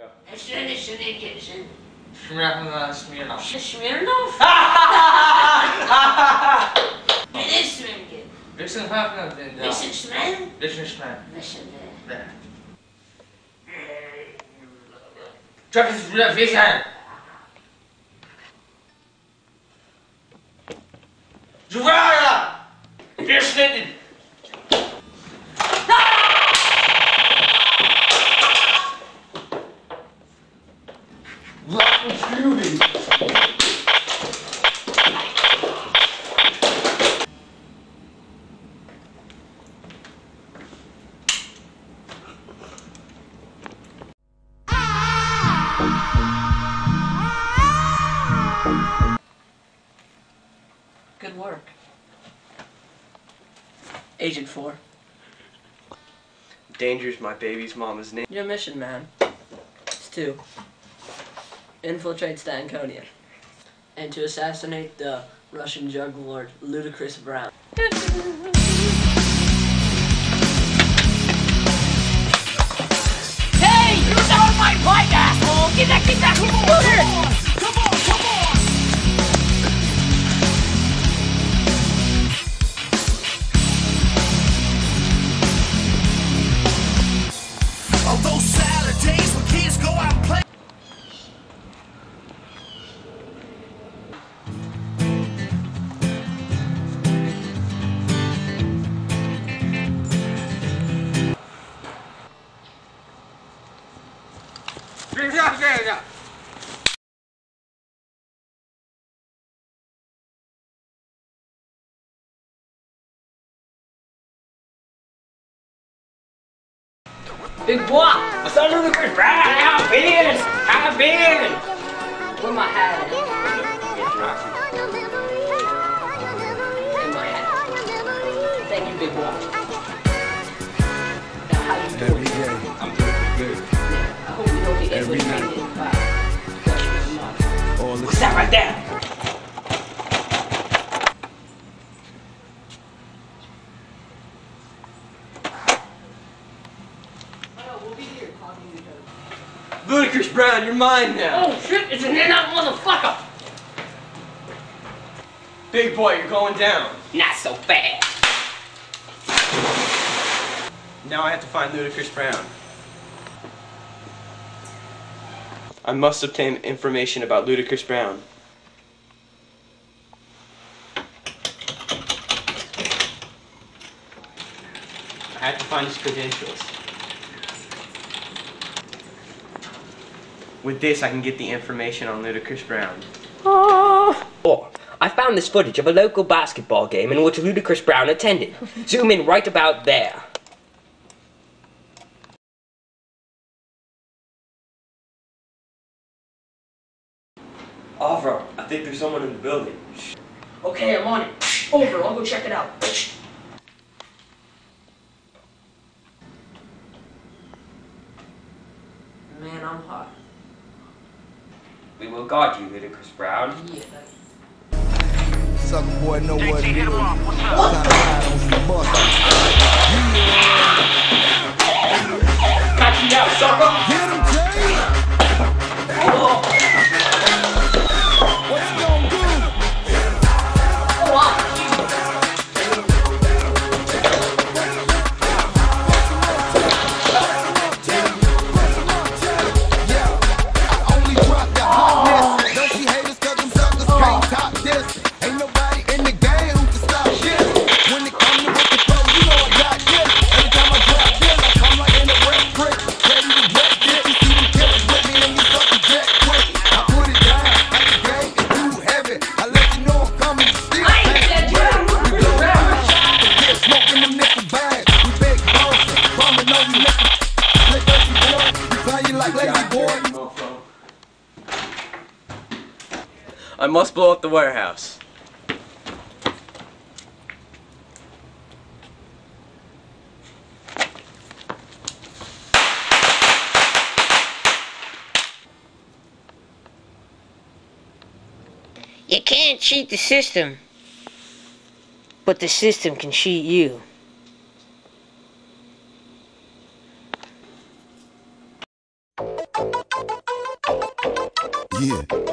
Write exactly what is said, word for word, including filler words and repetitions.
Schön ist schon in Kitchen. Smirnoff. Smirnoff. Smirnoff? Wie ist Smirnoff? Wissen haben wir denn da? Wissen Schmel? Wissen Schmel. Wissen Ja. Drucker ist wieder Wissen. Drucker! Wir schnitten! Rotten Fury! Good work. Agent four. Danger's my baby's mama's name. Your mission, man. It's to infiltrate Stankonia and to assassinate the Russian drug lord Ludicrous Brown. Hey! You stole my bike, asshole! Get that, get that computer! Come on, come on! On those Saturdays when kids go out and play. Big boy! I saw Ludicrous Brown! How been? How been? Where my hat at? In my hat. Thank you, big boy. Now, how you doing? Every day. I'm doing good. Yeah, I hope you don't get Every night. All the What's that right there? Ludicrous Brown, you're mine now. Oh shit, it's an in-out motherfucker! Big boy, you're going down. Not so fast. Now I have to find Ludicrous Brown. I must obtain information about Ludicrous Brown. I have to find his credentials. With this, I can get the information on Ludicrous Brown. Oh, I found this footage of a local basketball game in which Ludicrous Brown attended. Zoom in right about there. Avra, I think there's someone in the building. Okay, I'm on it. Over, I'll go check it out. Man, I'm hot. We will guard you, Ludicrous Brown. Yeah. sucker boy know what it is. Time to ride on some bus. Catch me out, sucker! Get him, Jay! What you gonna do? I must blow up the warehouse. You can't cheat the system, but the system can cheat you. Yeah.